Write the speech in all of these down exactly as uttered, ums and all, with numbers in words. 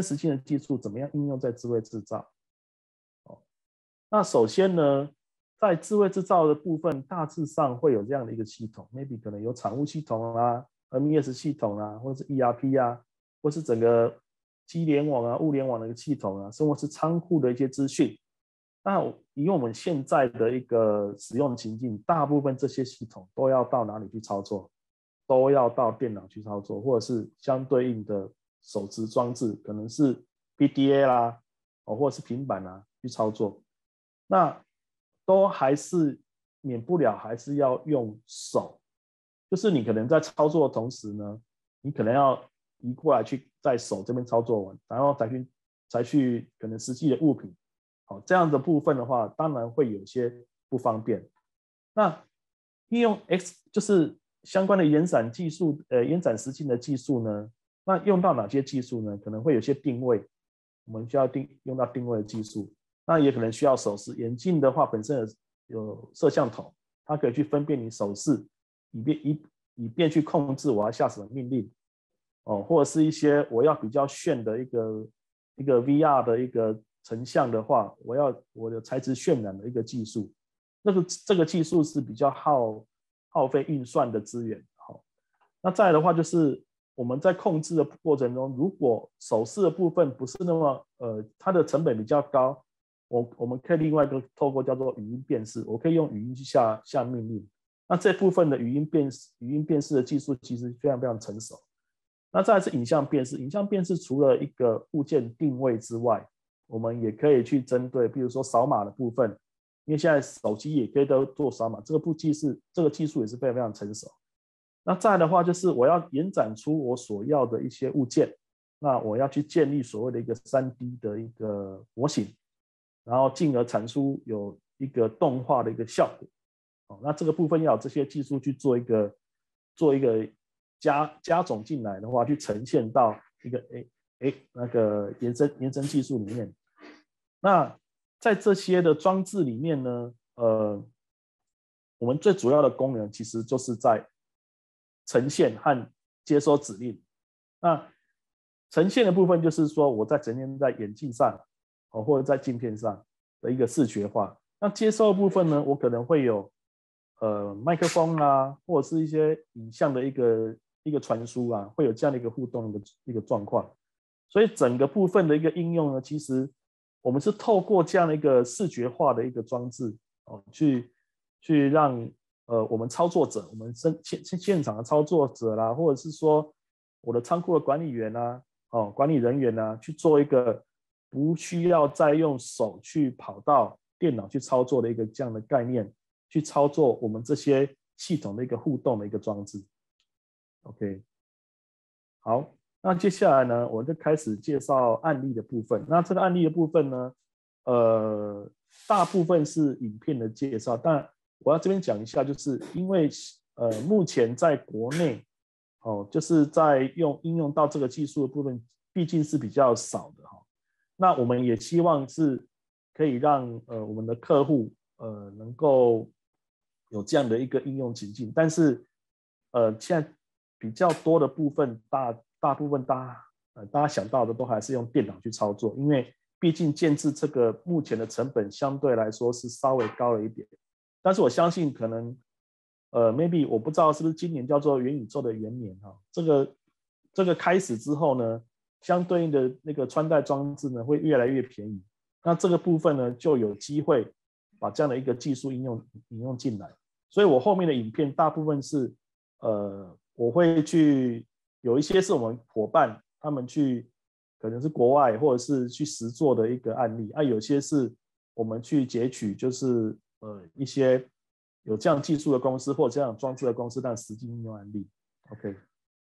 实境的技术怎么样应用在智慧制造？哦，那首先呢，在智慧制造的部分，大致上会有这样的一个系统 ，maybe 可能有产物系统啊、M E S 系统啊，或者是 E R P 啊，或是整个机联网啊、物联网的一个系统啊，甚或是仓库的一些资讯。那以我们现在的一个使用情境，大部分这些系统都要到哪里去操作？都要到电脑去操作，或者是相对应的手持装置，可能是 P D A 啦，哦，或者是平板啊去操作。那都还是免不了还是要用手，就是你可能在操作的同时呢，你可能要移过来去在手这边操作完，然后才去才去可能实际的物品。好，这样的部分的话，当然会有些不方便。那应用 X 就是相关的延展技术，呃，延展实境的技术呢，那用到哪些技术呢？可能会有些定位，我们需要定用到定位的技术，那也可能需要手势。眼镜的话，本身有有摄像头，它可以去分辨你手势，以便以以便去控制我要下什么命令，哦，或者是一些我要比较炫的一个一个 V R 的一个成像的话，我要我的材质渲染的一个技术，那个这个技术是比较耗耗费运算的资源。好，那再来的话就是我们在控制的过程中，如果手势的部分不是那么呃它的成本比较高，我我们可以另外一个透过叫做语音辨识，我可以用语音去下下命令。那这部分的语音辨识语音辨识的技术其实非常非常成熟。那再来是影像辨识，影像辨识除了一个物件定位之外，我们也可以去针对，比如说扫码的部分，因为现在手机也可以都做扫码，这个部技是这个技术也是非常非常成熟。那再来的话，就是我要延展出我所要的一些物件，那我要去建立所谓的一个 三 D 的一个模型，然后进而产出有一个动画的一个效果。哦，那这个部分要有这些技术去做一个做一个加加总进来的话，去呈现到一个诶诶那个延伸延伸技术里面。那在这些的装置里面呢，呃，我们最主要的功能其实就是在呈现和接收指令。那呈现的部分就是说，我在整天在眼镜上，哦，或者在镜片上的一个视觉化。那接收的部分呢，我可能会有呃麦克风啊，或者是一些影像的一个一个传输啊，会有这样的一个互动的一个状况。所以整个部分的一个应用呢，其实我们是透过这样的一个视觉化的一个装置哦，去去让呃我们操作者，我们现现场的操作者啦，或者是说我的仓库的管理员啊，哦管理人员啊，去做一个不需要再用手去跑到电脑去操作的一个这样的概念，去操作我们这些系统的一个互动的一个装置。OK， 好。那接下来呢，我就开始介绍案例的部分。那这个案例的部分呢，呃，大部分是影片的介绍，但我要这边讲一下，就是因为呃，目前在国内，哦，就是在用应用到这个技术的部分，毕竟是比较少的哈。那我们也希望是可以让呃我们的客户呃能够有这样的一个应用情境，但是呃现在比较多的部分大。大部分大家呃大家想到的都还是用电脑去操作，因为毕竟建置这个目前的成本相对来说是稍微高了一点。但是我相信可能呃 maybe 我不知道是不是今年叫做元宇宙的元年哈，这个这个开始之后呢，相对应的那个穿戴装置呢会越来越便宜。那这个部分呢就有机会把这样的一个技术应用应用进来。所以我后面的影片大部分是呃我会去。有一些是我们伙伴他们去可能是国外或者是去实作的一个案例啊，有些是我们去截取就是呃一些有这样技术的公司或者这样装置的公司但实际应用案例。 OK，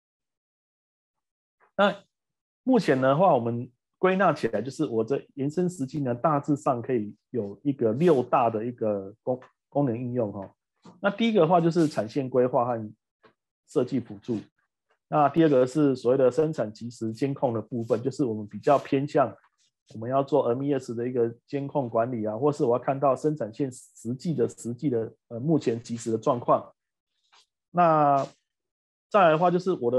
那目前的话我们归纳起来就是我这延伸实际呢大致上可以有一个六大的一个 功, 功能应用哈。那第一个的话就是产线规划和设计辅助。那第二个是所谓的生产即时监控的部分，就是我们比较偏向我们要做 M E S 的一个监控管理啊，或是我要看到生产线实际的实际的呃目前即时的状况。那再来的话就是我的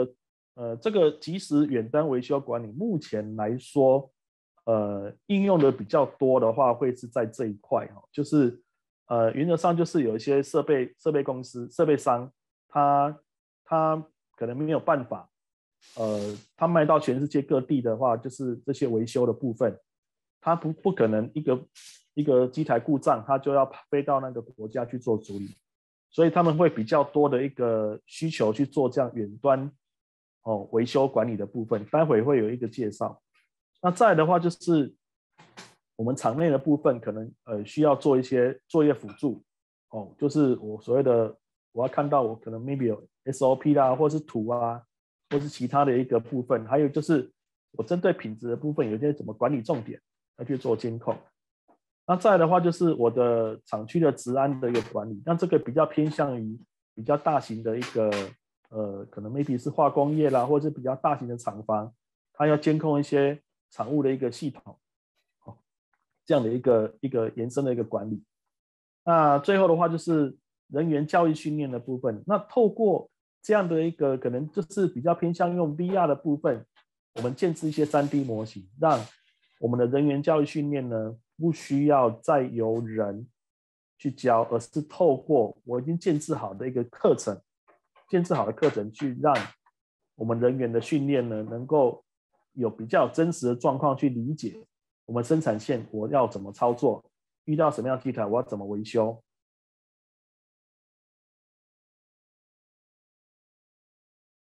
呃，这个即时远端维修管理，目前来说，呃，应用的比较多的话，会是在这一块哈，就是呃，原则上就是有一些设备设备公司、设备商，他他可能没有办法，呃，他卖到全世界各地的话，就是这些维修的部分，他不不可能一个一个机台故障，他就要飞到那个国家去做处理，所以他们会比较多的一个需求去做这样远端哦维修管理的部分，待会会有一个介绍。那再来的话就是我们场内的部分，可能呃需要做一些作业辅助哦，就是我所谓的我要看到我可能 maybe 有 S O P 啦，或是图啊，或是其他的一个部分，还有就是我针对品质的部分有些怎么管理重点要去做监控。那再来的话就是我的厂区的治安的一个管理，那这个比较偏向于比较大型的一个呃，可能 maybe 是化工业啦，或者是比较大型的厂房，它要监控一些厂务的一个系统。这样的一个一个延伸的一个管理。那最后的话就是人员教育训练的部分。那透过这样的一个可能就是比较偏向用 V R 的部分，我们建置一些 三 D 模型，让我们的人员教育训练呢，不需要再由人去教，而是透过我已经建置好的一个课程，建置好的课程去让我们人员的训练呢，能够有比较真实的状况去理解我们生产线我要怎么操作，遇到什么样的机台我要怎么维修，